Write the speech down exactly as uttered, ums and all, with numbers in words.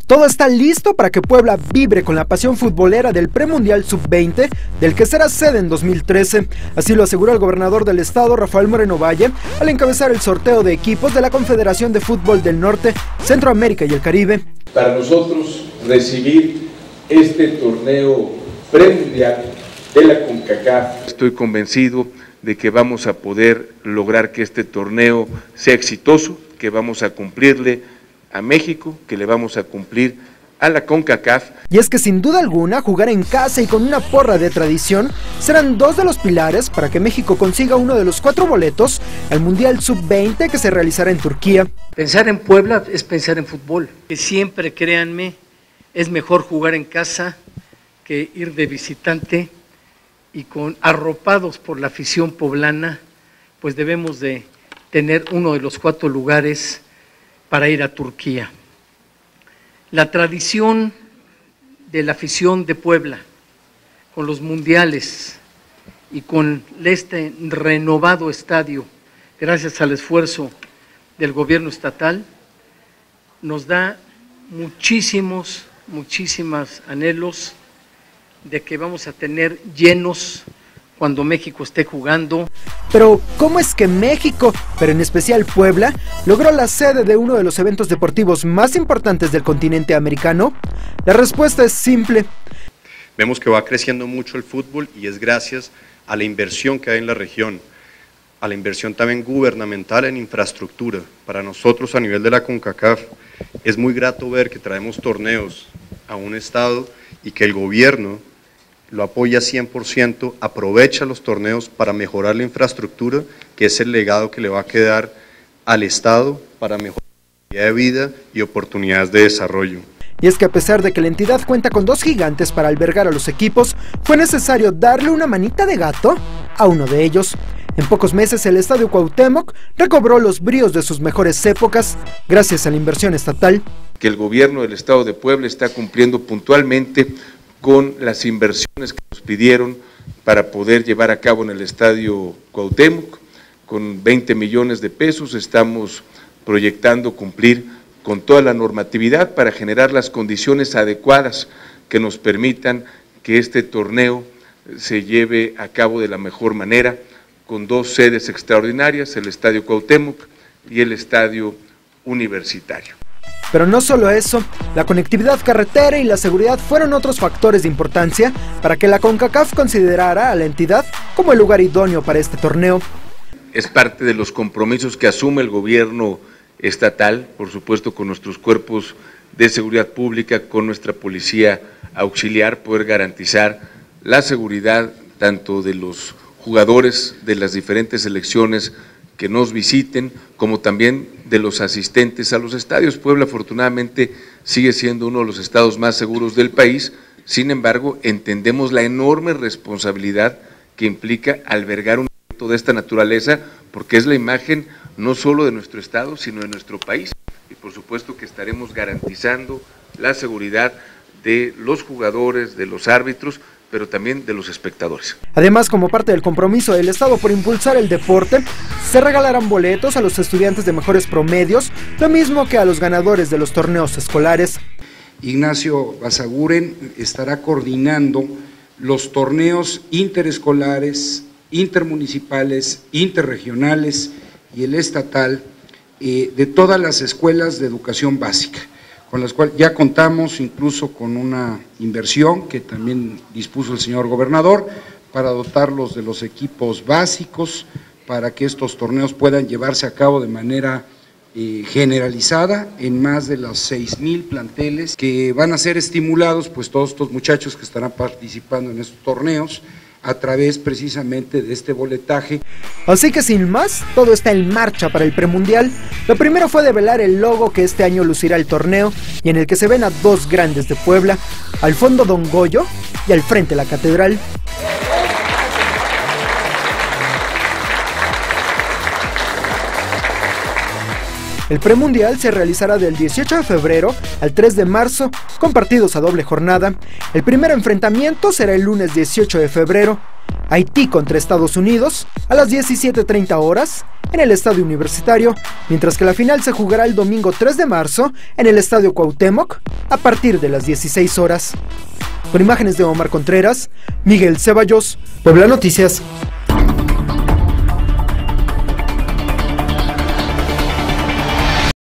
Todo está listo para que Puebla vibre con la pasión futbolera del premundial sub veinte, del que será sede en dos mil trece. Así lo aseguró el gobernador del estado, Rafael Moreno Valle, al encabezar el sorteo de equipos de la Confederación de Fútbol del Norte, Centroamérica y el Caribe. Para nosotros recibir este torneo premundial de la CONCACAF, estoy convencido de que vamos a poder lograr que este torneo sea exitoso, que vamos a cumplirle a México, que le vamos a cumplir a la CONCACAF. Y es que sin duda alguna, jugar en casa y con una porra de tradición serán dos de los pilares para que México consiga uno de los cuatro boletos al Mundial sub veinte que se realizará en Turquía. Pensar en Puebla es pensar en fútbol. Que siempre, créanme, es mejor jugar en casa que ir de visitante, y con arropados por la afición poblana, pues debemos de tener uno de los cuatro lugares para ir a Turquía. La tradición de la afición de Puebla, con los mundiales y con este renovado estadio, gracias al esfuerzo del gobierno estatal, nos da muchísimos, muchísimos anhelos de que vamos a tener llenos cuando México esté jugando. Pero, ¿cómo es que México, pero en especial Puebla, logró la sede de uno de los eventos deportivos más importantes del continente americano? La respuesta es simple. Vemos que va creciendo mucho el fútbol y es gracias a la inversión que hay en la región, a la inversión también gubernamental en infraestructura. Para nosotros a nivel de la CONCACAF es muy grato ver que traemos torneos a un estado y que el gobierno lo apoya cien por ciento, aprovecha los torneos para mejorar la infraestructura, que es el legado que le va a quedar al Estado para mejorar la calidad de vida y oportunidades de desarrollo. Y es que a pesar de que la entidad cuenta con dos gigantes para albergar a los equipos, fue necesario darle una manita de gato a uno de ellos. En pocos meses el Estadio Cuauhtémoc recobró los bríos de sus mejores épocas gracias a la inversión estatal. Que el gobierno del estado de Puebla está cumpliendo puntualmente con las inversiones que nos pidieron para poder llevar a cabo en el Estadio Cuauhtémoc. Con veinte millones de pesos estamos proyectando cumplir con toda la normatividad para generar las condiciones adecuadas que nos permitan que este torneo se lleve a cabo de la mejor manera, con dos sedes extraordinarias, el Estadio Cuauhtémoc y el Estadio Universitario. Pero no solo eso, la conectividad carretera y la seguridad fueron otros factores de importancia para que la CONCACAF considerara a la entidad como el lugar idóneo para este torneo. Es parte de los compromisos que asume el gobierno estatal, por supuesto con nuestros cuerpos de seguridad pública, con nuestra policía auxiliar, poder garantizar la seguridad tanto de los jugadores de las diferentes selecciones que nos visiten, como también de los asistentes a los estadios. Puebla afortunadamente sigue siendo uno de los estados más seguros del país, sin embargo entendemos la enorme responsabilidad que implica albergar un evento de esta naturaleza, porque es la imagen no solo de nuestro estado, sino de nuestro país, y por supuesto que estaremos garantizando la seguridad de los jugadores, de los árbitros, pero también de los espectadores. Además, como parte del compromiso del Estado por impulsar el deporte, se regalarán boletos a los estudiantes de mejores promedios, lo mismo que a los ganadores de los torneos escolares. Ignacio Basaguren estará coordinando los torneos interescolares, intermunicipales, interregionales y el estatal eh, de todas las escuelas de educación básica, con las cuales ya contamos incluso con una inversión que también dispuso el señor gobernador para dotarlos de los equipos básicos, para que estos torneos puedan llevarse a cabo de manera eh, generalizada en más de los seis mil planteles que van a ser estimulados, pues todos estos muchachos que estarán participando en estos torneos, a través precisamente de este boletaje. Así que sin más, todo está en marcha para el premundial. Lo primero fue develar el logo que este año lucirá el torneo y en el que se ven a dos grandes de Puebla, al fondo Don Goyo y al frente la Catedral. El premundial se realizará del dieciocho de febrero al tres de marzo, con partidos a doble jornada. El primer enfrentamiento será el lunes dieciocho de febrero Haití contra Estados Unidos a las diecisiete treinta horas en el Estadio Universitario, mientras que la final se jugará el domingo tres de marzo en el Estadio Cuauhtémoc a partir de las dieciséis horas. Con imágenes de Omar Contreras, Miguel Ceballos, Puebla Noticias.